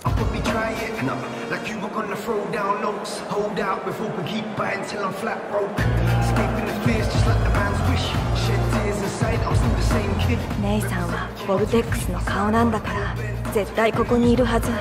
I'll probably try it. No, like you were gonna throw down notes. Hold out before we keep buying till I'm flat broke. Escaping the fears just like the man's wish. Shed tears inside, I'm still the same kid. ネイさんはボルテックスの顔なんだから絶対ここにいるはず。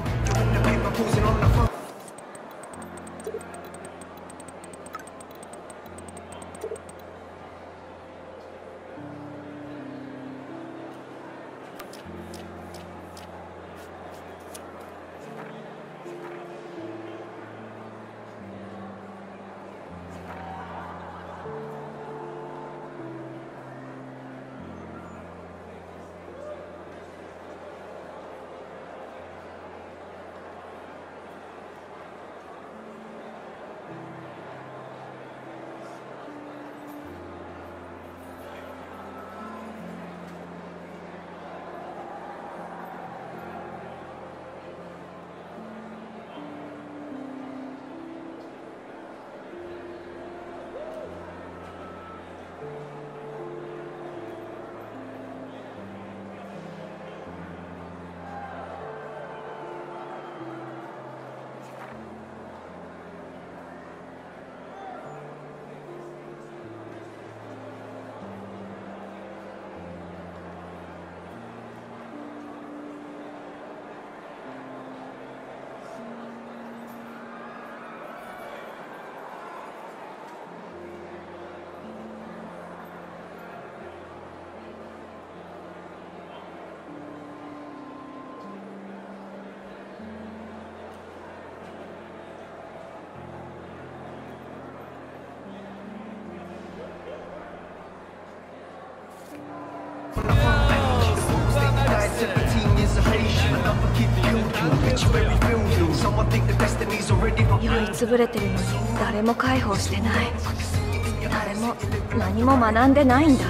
酔いつぶれてるのに誰も介抱してない。誰も何も学んでないんだ。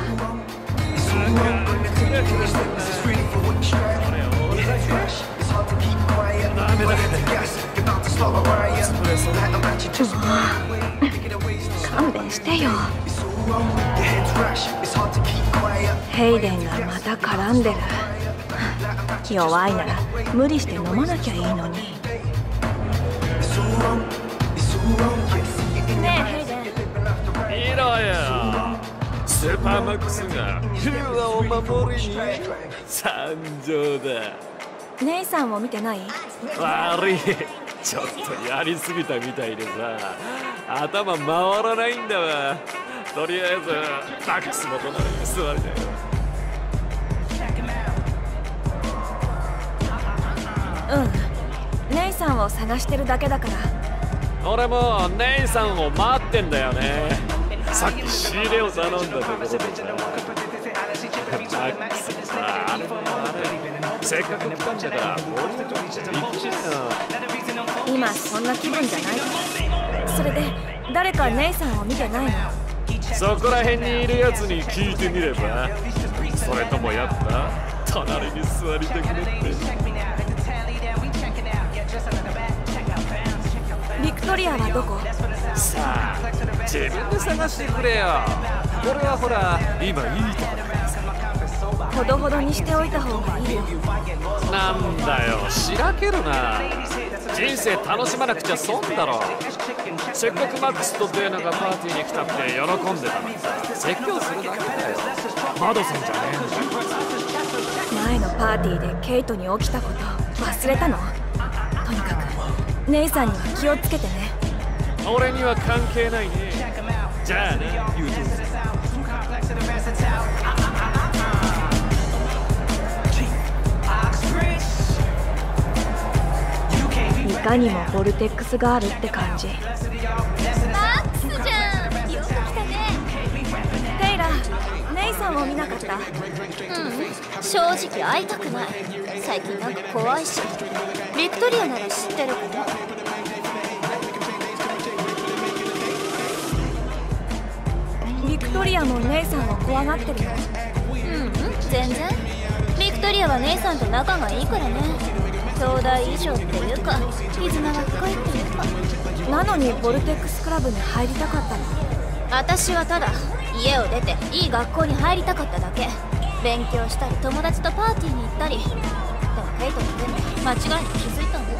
勘弁してよ。ヘイデンがまた絡んでる。弱いなら無理して飲まなきゃいいのに。ねえヘイデン、 見ろよ。スーパーマックスが平和を守りに参上だ。 ネイさんを見てない？ 悪い、ちょっとやりすぎたみたいでさ、頭回らないんだわ。とりあえずマックスの隣に座りだよ。 ネイさんを探してるだけだから。 俺もネイさんを待ってんだよね。さっき仕入れを頼んだところでさ、マックスさ、あれせっかく来たんだからもう一度行くしな。 今そんな気分じゃないから。それで誰かネイさんを見てないの？ そこら辺にいるやつに聞いてみれば。それともやっぱ隣に座りたくなって。 ビクトリアはどこ？ さあ自分で探してくれよ。これはほら今いいとこだからさ。 ほどほどにしておいた方がいいよ。 なんだよ、しらけるな。人生楽しまなくちゃ損だろ。せっかくマックスとデーナがパーティーに来たって喜んでたのにさ、説教するだけだよ。マドソンじゃねえんだ。 前のパーティーでケイトに起きたこと忘れたの？とにかくネイさんには気をつけてね。 俺には関係ないね。じゃあね、ユージ。 いかにもボルテックスガールって感じ。 マックスじゃん、よく来たね。 テイラー、ネイさんを見なかった？ 正直会いたくない。最近なんか怖いし。ビクトリアなら知ってるかな。 ビクトリアもネイさんを怖がってるの？ 全然。ビクトリアは姉さんと仲がいいからね。兄弟以上っていうか、絆が深いっていうか。 なのにボルテックスクラブに入りたかったの？ 私はただ家を出ていい学校に入りたかっただけ。勉強したり友達とパーティーに行ったり。でもケイトに言ってんだ。 間違いに気づいたんだ。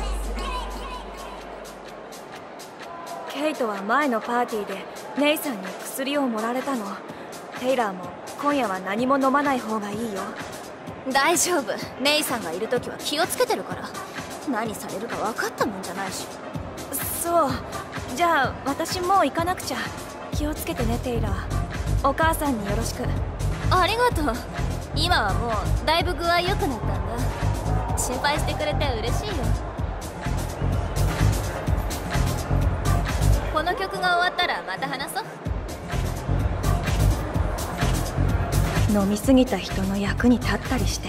ケイトは前のパーティーでネイさんに薬を盛られたの。テイラーも今夜は何も飲まない方がいいよ。 大丈夫、ネイさんがいる時は気をつけてるから。何されるか分かったもんじゃないし。 そう、じゃあ私もう行かなくちゃ。気をつけてねテイラー。お母さんによろしく。 ありがとう。今はもうだいぶ具合良くなったんだ。心配してくれて嬉しいよ。この曲が終わったらまた話そう。 飲みすぎた人の役に立ったりして。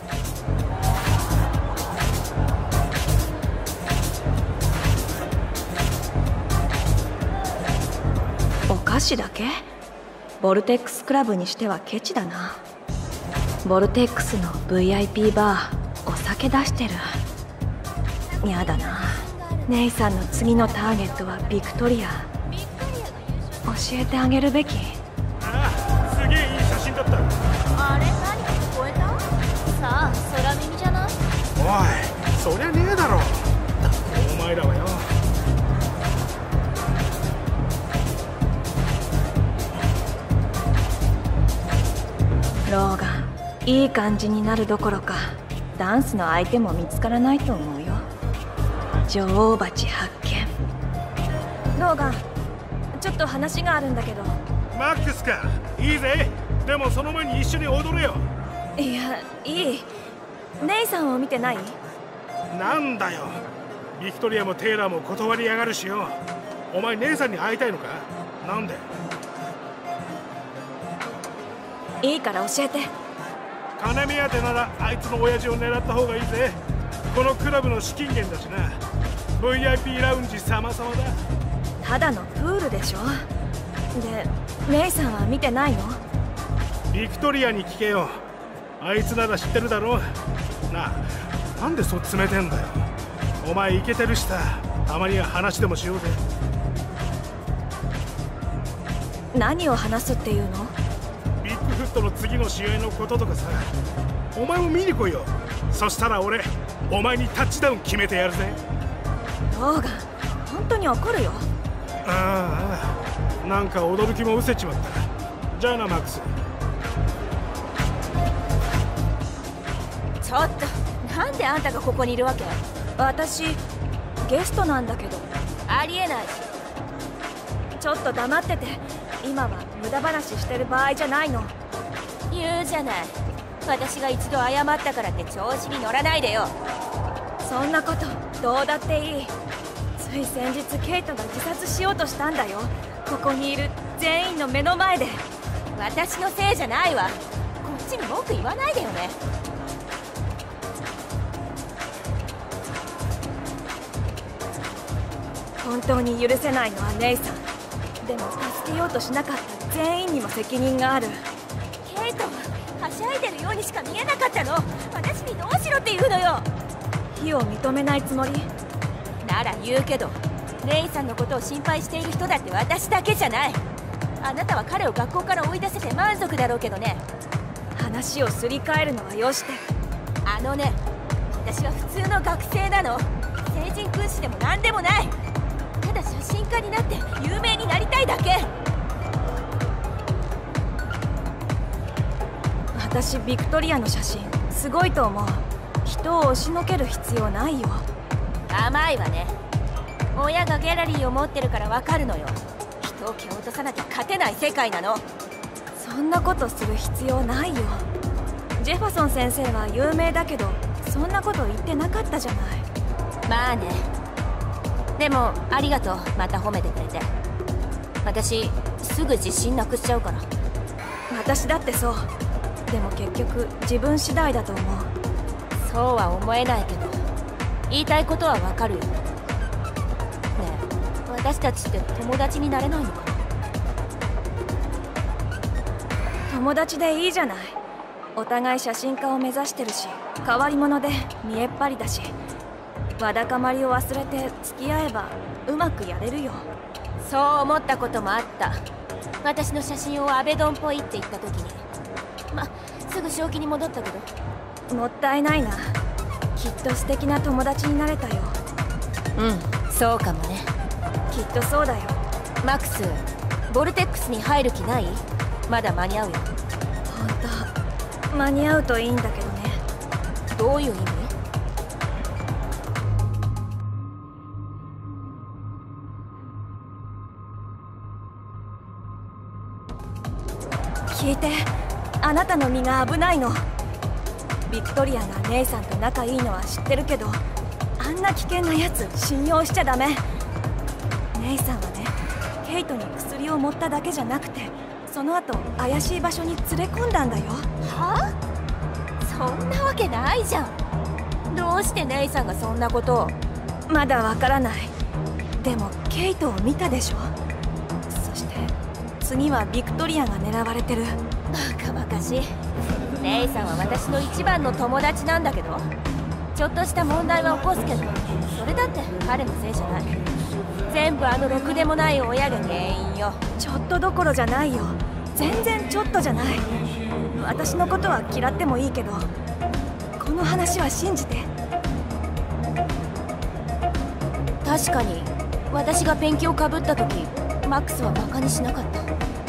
お菓子だけ？ボルテックスクラブにしてはケチだな。ボルテックスの VIP バー、お酒出してる。やだな。ネイさんの次のターゲットはビクトリア。教えてあげるべき。 ああ、すげえいい写真だった。 あれ、何か聞こえた？さあ、空耳じゃない？ おい、そりゃねえだろ。お前らはよ。 ローガン、いい感じになるどころかダンスの相手も見つからないと思うよ。女王蜂発見。ローガン、ちょっと話があるんだけど。 マックスか、いいぜ。でもその前に一緒に踊れよ。 いや、いい。ネイさんを見てない？ なんだよ、ビクトリアもテイラーも断りやがるしよ。お前姉さんに会いたいのか？なんで？ いいから教えて。 金目当てならあいつの親父を狙った方がいいぜ。このクラブの資金源だしな。 VIP ラウンジ様々だ。 ただのプールでしょ。で、ネイさんは見てないの？ ビクトリアに聞けよ。あいつなら知ってるだろ。なあ、なんでそう詰めてんだよ。お前イケてるしさ、たまには話でもしようぜ。 何を話すっていうの？ ビッグフットの次の試合のこととかさ。お前も見に来いよ。そしたら俺、お前にタッチダウン決めてやるぜ。 ローガン、本当に怒るよ。 ああ、なんか驚きも失せちまった。じゃあな、マックス。 ちょっと、なんであんたがここにいるわけ？私、ゲストなんだけど。ありえない。ちょっと黙ってて。今は無駄話してる場合じゃないの。 言うじゃない。私が一度謝ったからって調子に乗らないでよ。 そんなことどうだっていい。つい先日ケイトが自殺しようとしたんだよ。ここにいる全員の目の前で。 私のせいじゃないわ。こっちに文句言わないでよね。 本当に許せないのはネイさん。でも助けようとしなかった全員にも責任がある。 ケイトははしゃいでるようにしか見えなかったの。私にどうしろって言うのよ。 非を認めないつもり？ なら言うけど、レインさんのことを心配している人だって私だけじゃない。あなたは彼を学校から追い出せて満足だろうけどね。 話をすり替えるのはよして。 あのね、私は普通の学生なの。聖人君子でも何でもない。ただ写真家になって有名になりたいだけ。 私ビクトリアの写真すごいと思う。人を押しのける必要ないよ。 甘いわね。親がギャラリーを持ってるからわかるのよ。人を蹴落とさなきゃ勝てない世界なの。 そんなことする必要ないよ。ジェファソン先生は有名だけどそんなこと言ってなかったじゃない。 まあね。でもありがとう、また褒めてくれて。私すぐ自信なくしちゃうから。 私だってそう。でも結局自分次第だと思う。 そうは思えないけど言いたいことはわかるよ。ねえ、私たちって友達になれないのかな？ 友達でいいじゃない。お互い写真家を目指してるし、変わり者で見えっ張りだし、わだかまりを忘れて付き合えばうまくやれるよ。 そう思ったこともあった。私の写真をアベドンっぽいって言った時に。すぐ正気に戻ったけど。 もったいないな。きっと素敵な友達になれたよ。 うん、そうかもね。 きっとそうだよ。 マックス、ボルテックスに入る気ない？まだ間に合うよ。 本当間に合うといいんだけどね。 どういう意味？ 聞いて、あなたの身が危ないの。ビクトリアが姉さんと仲いいのは知ってるけど、あんな危険なやつ信用しちゃダメ。姉さんはね、ケイトに薬を盛っただけじゃなくて、その後怪しい場所に連れ込んだんだよ。 はあ？そんなわけないじゃん。どうして姉さんがそんなことを？ まだわからない。でもケイトを見たでしょ。そして次はビクトリアが狙われてる。 バカバカしい。姉さんは私の一番の友達なんだけど、ちょっとした問題は起こすけど、それだって彼のせいじゃない。全部あのろくでもない親が原因よ。 ちょっとどころじゃないよ。全然ちょっとじゃない。私のことは嫌ってもいいけど、この話は信じて。 確かに私がペンキをかぶった時、マックスはバカにしなかった。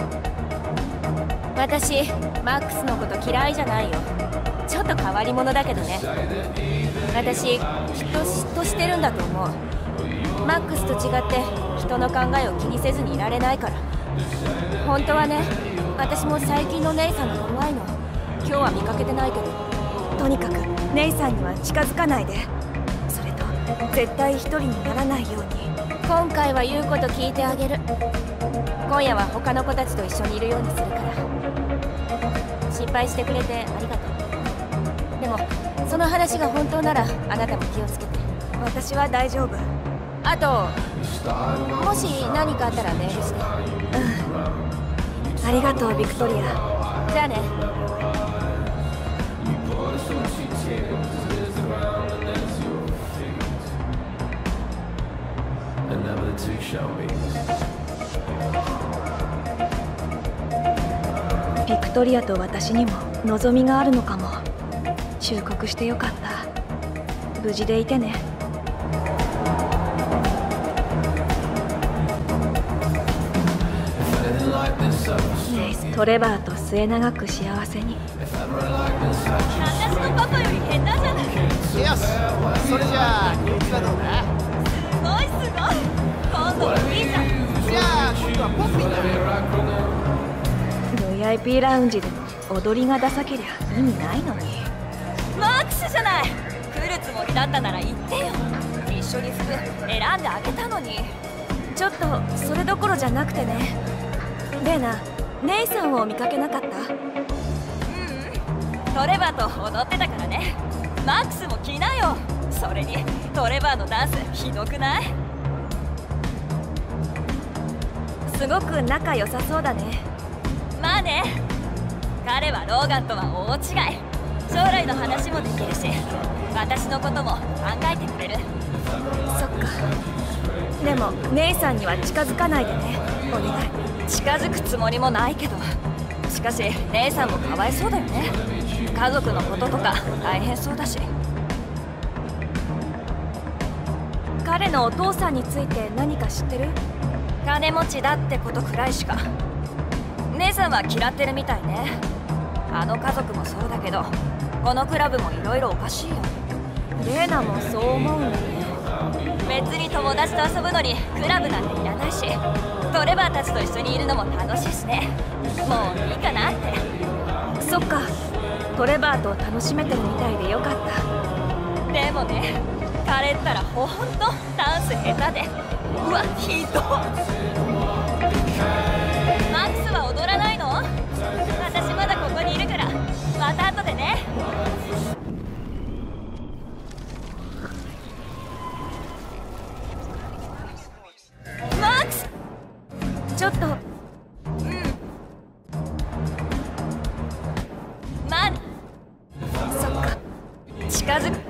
私マックスのこと嫌いじゃないよ。ちょっと変わり者だけどね。私きっと嫉妬してるんだと思う。マックスと違って人の考えを気にせずにいられないから。本当はね、私も最近の姉さんが怖いの。今日は見かけてないけど。 とにかく姉さんには近づかないで。それと絶対一人にならないように。 今回は言うこと聞いてあげる。今夜は他の子たちと一緒にいるようにするから。心配してくれてありがとう。でもその話が本当ならあなたも気をつけて。 私は大丈夫。 あともし何かあったらメールして。 ありがとうビクトリア。 じゃあね。 ビクトリアと私にも望みがあるのかも。忠告してよかった。無事でいてね。トレバーと末永く幸せに。 私のパパより下手じゃない。 よし、それじゃあ人気はどうだ？ すごいすごい。今度はいいじゃん。 じゃあ今度はポッピーだ。 VIP ラウンジでも踊りがダサけりゃ意味ないのに。 マックスじゃない。来るつもりだったなら言ってよ。一緒に服選んであげたのに。 ちょっとそれどころじゃなくてね。レーナ、姉さんを見かけなかった？ トレバーと踊ってたからね。マックスも来なよ。それにトレバーのダンスひどくない？ すごく仲良さそうだね。 まあね。彼はローガンとは大違い。将来の話もできるし、私のことも考えてくれる。 そっか。でも姉さんには近づかないでね、お願い。 近づくつもりもないけど。しかし姉さんもかわいそうだよね。家族のこととか大変そうだし。 彼のお父さんについて何か知ってる？ 金持ちだってことくらいしか。姉さんは嫌ってるみたいね。あの家族もそうだけど、このクラブもいろいろおかしいよ。 レーナもそう思うんだね。 別に友達と遊ぶのにクラブなんていらないし、トレバーたちと一緒にいるのも楽しいしね。もういいかなって。 そっか。トレバーと楽しめてるみたいでよかった。 でもね、彼ったらほんとダンス下手で、うわ、ひどっ。マックスは踊らないの？私まだここにいるから、また後でね。マックス！ ちょっと。 まあ、 そっか。近づく。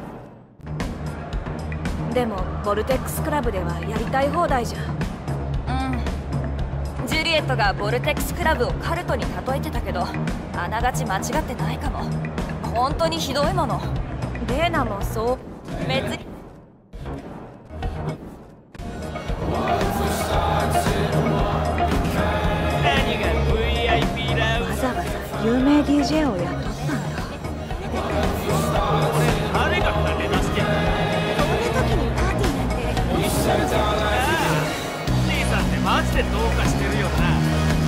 でもボルテックスクラブではやりたい放題じゃん。 ジュリエットがボルテックスクラブをカルトに例えてたけど、あながち間違ってないかも。本当にひどいもの。 レーナもそう。 別に何が VIP ラウンジ。 わざわざ有名 DJ を雇ったんだ。 誰が金出してんだ。 こんな時にパーティーなんて。 兄さんってマジでどうかしてるよな。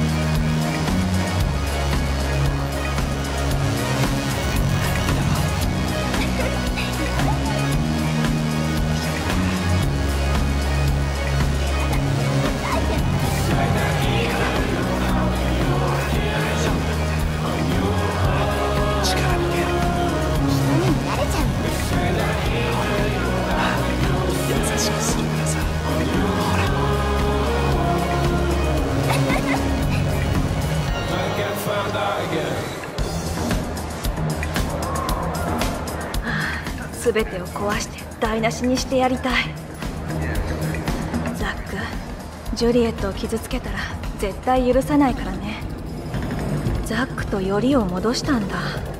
全てを壊して台無しにしてやりたい。ザック、ジュリエットを傷つけたら絶対許さないからね。ザックとよりを戻したんだ。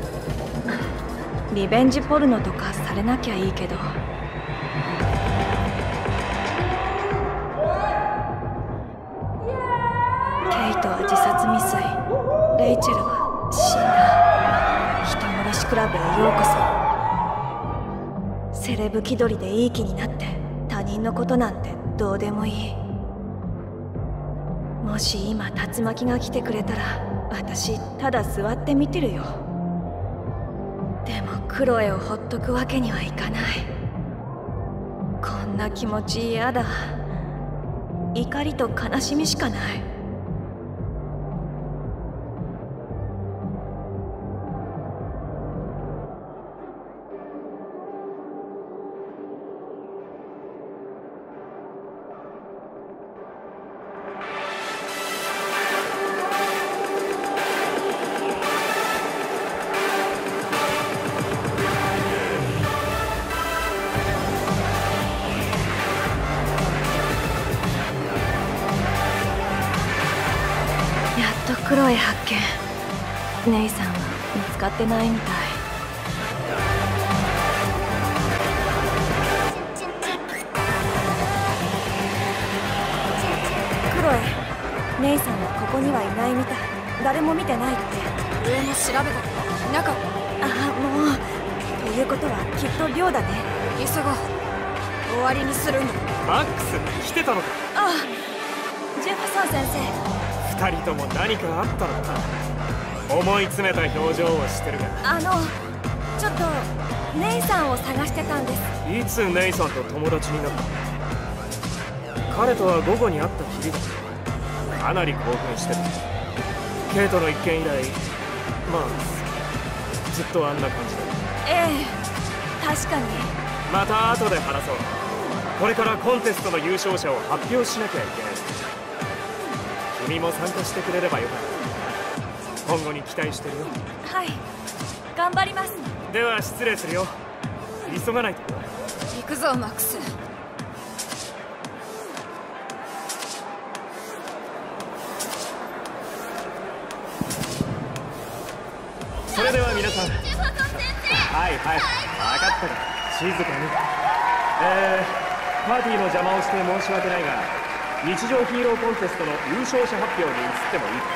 リベンジポルノとかされなきゃいいけど。ケイトは自殺未遂、レイチェルは死んだ。人殺しクラブへようこそ。セレブ気取りでいい気になって他人のことなんてどうでもいい。もし今竜巻が来てくれたら私ただ座って見てるよ。でもクロエをほっとくわけにはいかない。こんな気持ち嫌だ。怒りと悲しみしかない。クロエ発見。ネイさんは見つかってないみたい。クロエ、ネイさんはここにはいないみたい。誰も見てないって。 上も調べたけどいなかった。 ああ、もう。ということはきっと寮だね。 急ごう。終わりにするんだ。 マックス来てたのか。 ああ、ジェファソン先生。 二人とも何かあったのか。思い詰めた表情をしてるが。 ちょっとネイさんを探してたんです。 いつネイさんと友達になった？彼とは午後に会ったきりだ。かなり興奮してた。ケイトの一件以来、まあずっとあんな感じだ。 ええ、確かに。 また後で話そう。これからコンテストの優勝者を発表しなきゃいけない。君も参加してくれればよかった。今後に期待してるよ。 はい、頑張ります。 では失礼するよ。急がないと。 行くぞマックス。 それでは皆さん。はいはい、分かったから静かに。パーティーの邪魔をして申し訳ないが、日常ヒーローコンテストの優勝者発表に移ってもいいか。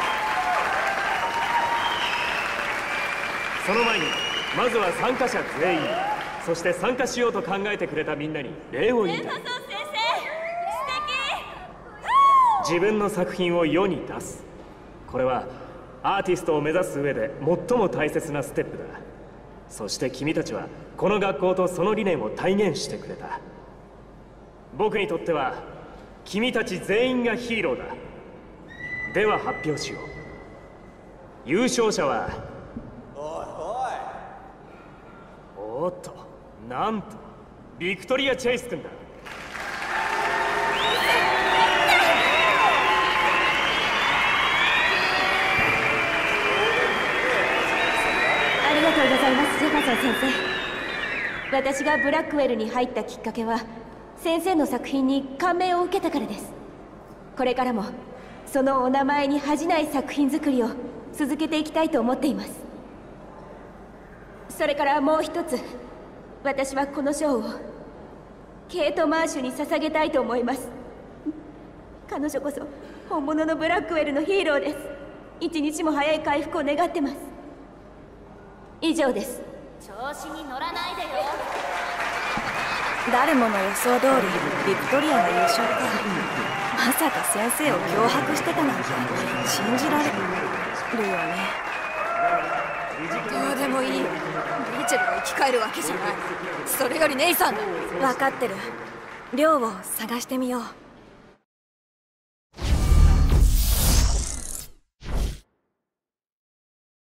その前にまずは参加者全員、そして参加しようと考えてくれたみんなに礼を言いたい。自分の作品を世に出す。これはアーティストを目指す上で最も大切なステップだ。そして君たちはこの学校とその理念を体現してくれた。僕にとっては君たち全員がヒーローだ。では発表しよう。優勝者は、おっと、なんとビクトリア・チェイス君だ。 ありがとうございます、ジェファソン先生。私がブラックウェルに入ったきっかけは先生の作品に感銘を受けたからです。これからもそのお名前に恥じない作品作りを続けていきたいと思っています。それからもう一つ、 私はこの賞をケイト・マーシュに捧げたいと思います。彼女こそ本物のブラックウェルのヒーローです。一日も早い回復を願ってます。以上です。 調子に乗らないでよ。 誰もの予想通りビクトリアが優勝か。まさか先生を脅迫してたなんて信じられるよね。 どうでもいい。リーチェルが生き返るわけじゃない。それよりネイさんだ。 分かってる。寮を探してみよう。